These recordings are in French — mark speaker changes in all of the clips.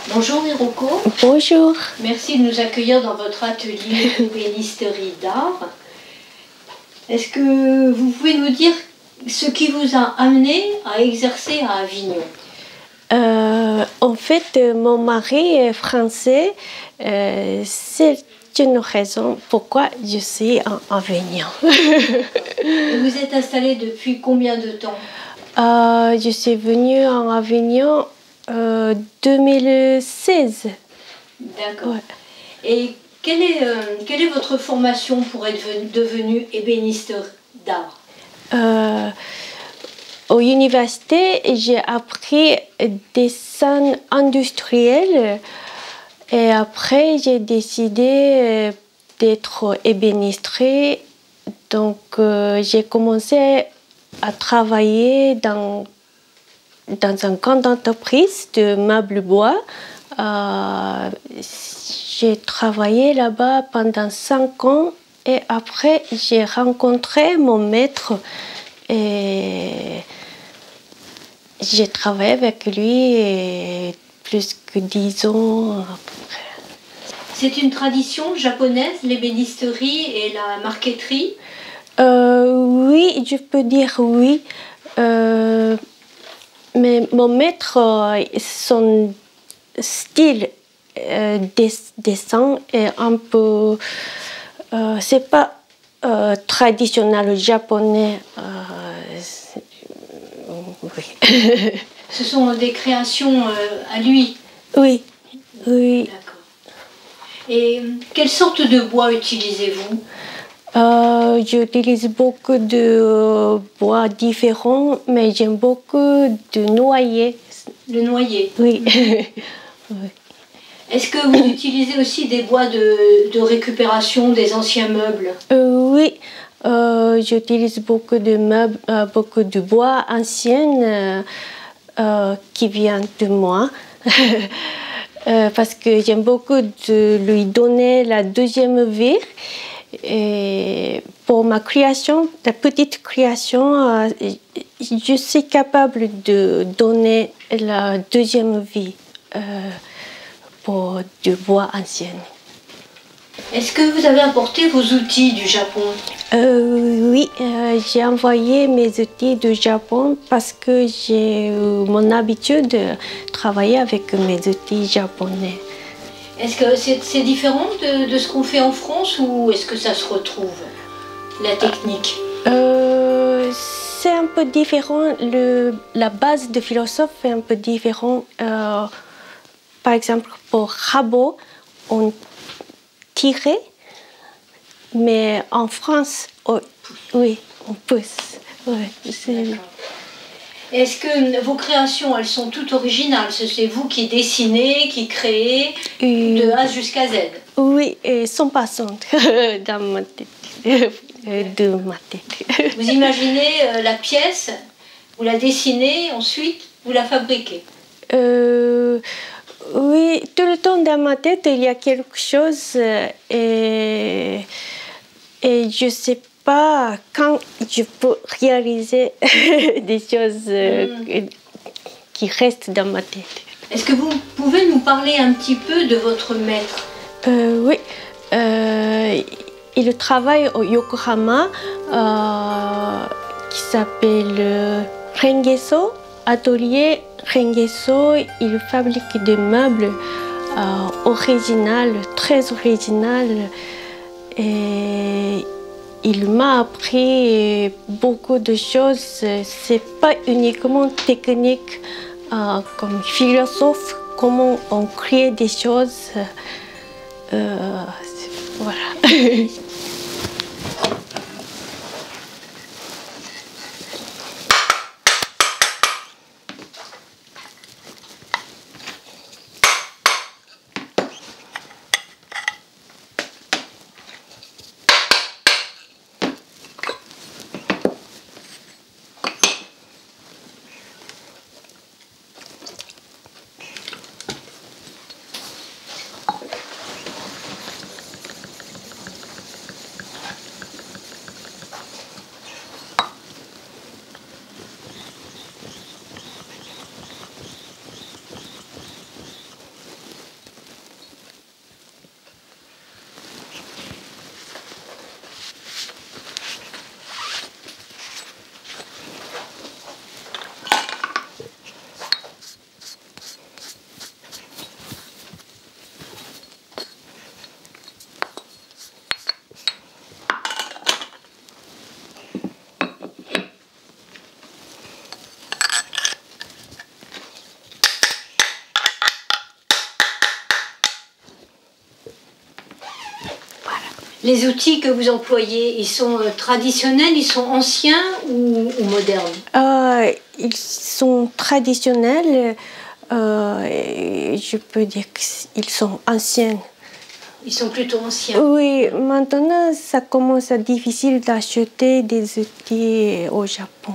Speaker 1: Bonjour Hiroko.
Speaker 2: Bonjour.
Speaker 1: Merci de nous accueillir dans votre atelier ébénisterie d'art. Est-ce que vous pouvez nous dire ce qui vous a amené à exercer à Avignon?
Speaker 2: En fait, mon mari est français. C'est une raison pourquoi je suis en Avignon.
Speaker 1: Et vous êtes installé depuis combien de temps?
Speaker 2: Je suis venue en Avignon 2016.
Speaker 1: D'accord.
Speaker 2: Ouais.
Speaker 1: Et quelle est votre formation pour être devenue ébéniste d'art?
Speaker 2: Au université, j'ai appris dessin industriel et après j'ai décidé d'être ébénisterie. Donc j'ai commencé à travailler dans une grande entreprise de meubles bois. J'ai travaillé là-bas pendant 5 ans et après j'ai rencontré mon maître et j'ai travaillé avec lui plus que 10 ans après.
Speaker 1: C'est une tradition japonaise, l'ébénisterie et la marqueterie?
Speaker 2: Oui, je peux dire oui. Mais mon maître, son style dessin est un peu... c'est pas traditionnel japonais. Oui.
Speaker 1: Ce sont des créations à lui?
Speaker 2: Oui, oui.
Speaker 1: D'accord. Et quelle sorte de bois utilisez-vous?
Speaker 2: J'utilise beaucoup de bois différents, mais j'aime beaucoup de noyer.
Speaker 1: Le noyer?
Speaker 2: Oui.
Speaker 1: Oui. Est-ce que vous utilisez aussi des bois de récupération des anciens meubles?
Speaker 2: Oui, j'utilise beaucoup de meubles, beaucoup de bois anciens qui viennent de moi. Parce que j'aime beaucoup de lui donner la deuxième vie. Et pour ma création, la petite création, je suis capable de donner la deuxième vie pour du bois ancien.
Speaker 1: Est-ce que vous avez apporté vos outils du Japon?
Speaker 2: Oui, j'ai envoyé mes outils du Japon parce que j'ai mon habitude de travailler avec mes outils japonais.
Speaker 1: Est-ce que c'est différent de ce qu'on fait en France ou est-ce que ça se retrouve, la technique?
Speaker 2: C'est un peu différent. La base de philosophe est un peu différente. Par exemple, pour rabot, on tirait, mais en France, oui, on pousse. Ouais,
Speaker 1: est-ce que vos créations, elles sont toutes originales? C'est vous qui dessinez, qui créez, de A jusqu'à Z?
Speaker 2: Oui, et sans passante dans ma tête, de ma tête.
Speaker 1: Vous imaginez la pièce, vous la dessinez, ensuite vous la fabriquez?
Speaker 2: Oui, tout le temps dans ma tête, il y a quelque chose et je ne sais pas quand je peux réaliser des choses qui restent dans ma tête.
Speaker 1: Est-ce que vous pouvez nous parler un petit peu de votre maître?
Speaker 2: Oui, il travaille au Yokohama qui s'appelle Rengeso, atelier Rengeso. Il fabrique des meubles originaux, très originaux. Et il m'a appris beaucoup de choses. C'est pas uniquement technique comme philosophe, comment on crée des choses. Voilà.
Speaker 1: Les outils que vous employez, ils sont traditionnels, ils sont anciens ou modernes?
Speaker 2: Ils sont traditionnels. Je peux dire qu'ils sont anciens.
Speaker 1: Ils sont plutôt anciens.
Speaker 2: Oui, maintenant ça commence à être difficile d'acheter des outils au Japon.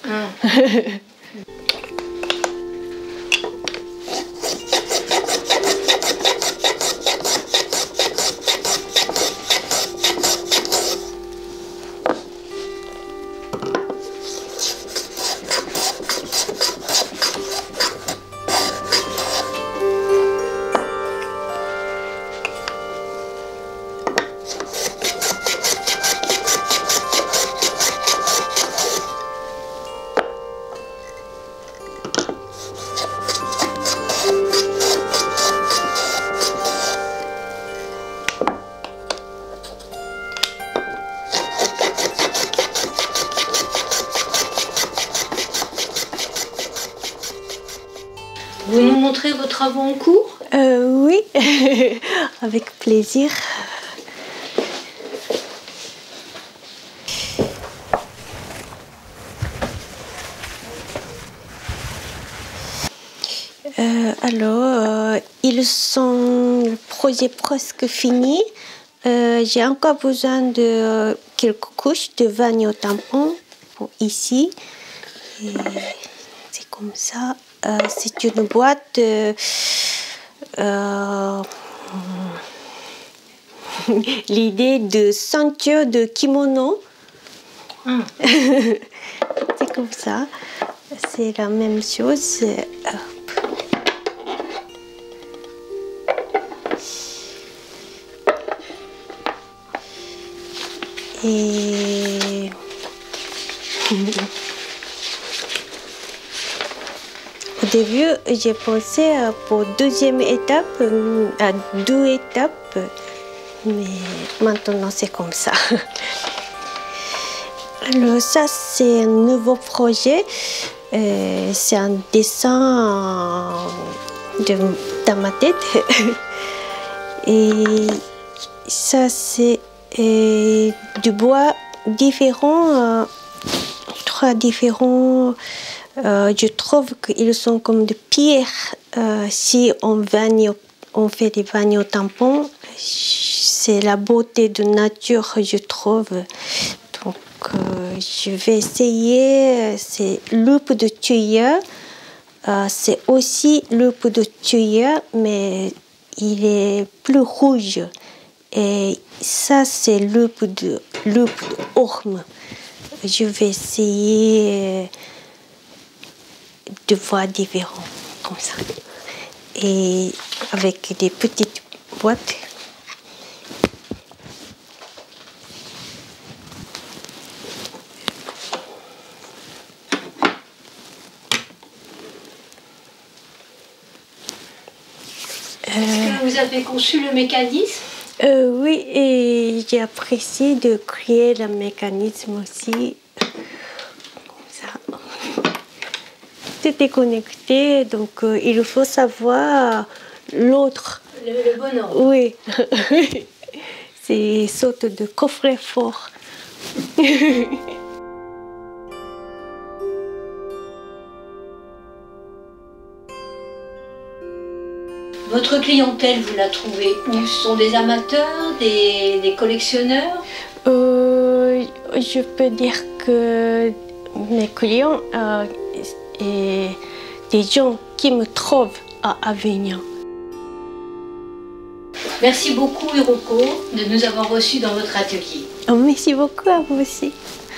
Speaker 1: Vous nous montrez vos travaux en cours?
Speaker 2: Oui, avec plaisir. Ils sont le projet presque fini. J'ai encore besoin de quelques couches de vernis au tampon pour ici. C'est comme ça. C'est une boîte l'idée de ceinture de kimono. C'est comme ça. C'est la même chose. Et au début, j'ai pensé pour deuxième étape, à 2 étapes, mais maintenant c'est comme ça. Alors ça, c'est un nouveau projet. C'est un dessin dans ma tête. Et ça, c'est du bois différent, 3 différents. Je trouve qu'ils sont comme des pierres. Si on fait des vernis au tampon, c'est la beauté de nature, je trouve. Donc, je vais essayer. C'est loupe de tuyau. C'est aussi loupe de tuyau, mais il est plus rouge. Et ça, c'est loupe d'orme. Je vais essayer de voir différents comme ça. Et avec des petites boîtes.
Speaker 1: Est-ce que vous avez conçu le mécanisme?
Speaker 2: Oui, et j'ai apprécié de créer le mécanisme aussi. Comme ça. Tout est connecté, donc il faut savoir l'autre.
Speaker 1: Le bon ordre.
Speaker 2: Oui. C'est une sorte de coffret-fort.
Speaker 1: Votre clientèle, vous la trouvez où? Ce sont des amateurs, des collectionneurs?
Speaker 2: Je peux dire que mes clients et des gens qui me trouvent à Avignon.
Speaker 1: Merci beaucoup, Hiroko, de nous avoir reçus dans votre atelier.
Speaker 2: Merci beaucoup à vous aussi.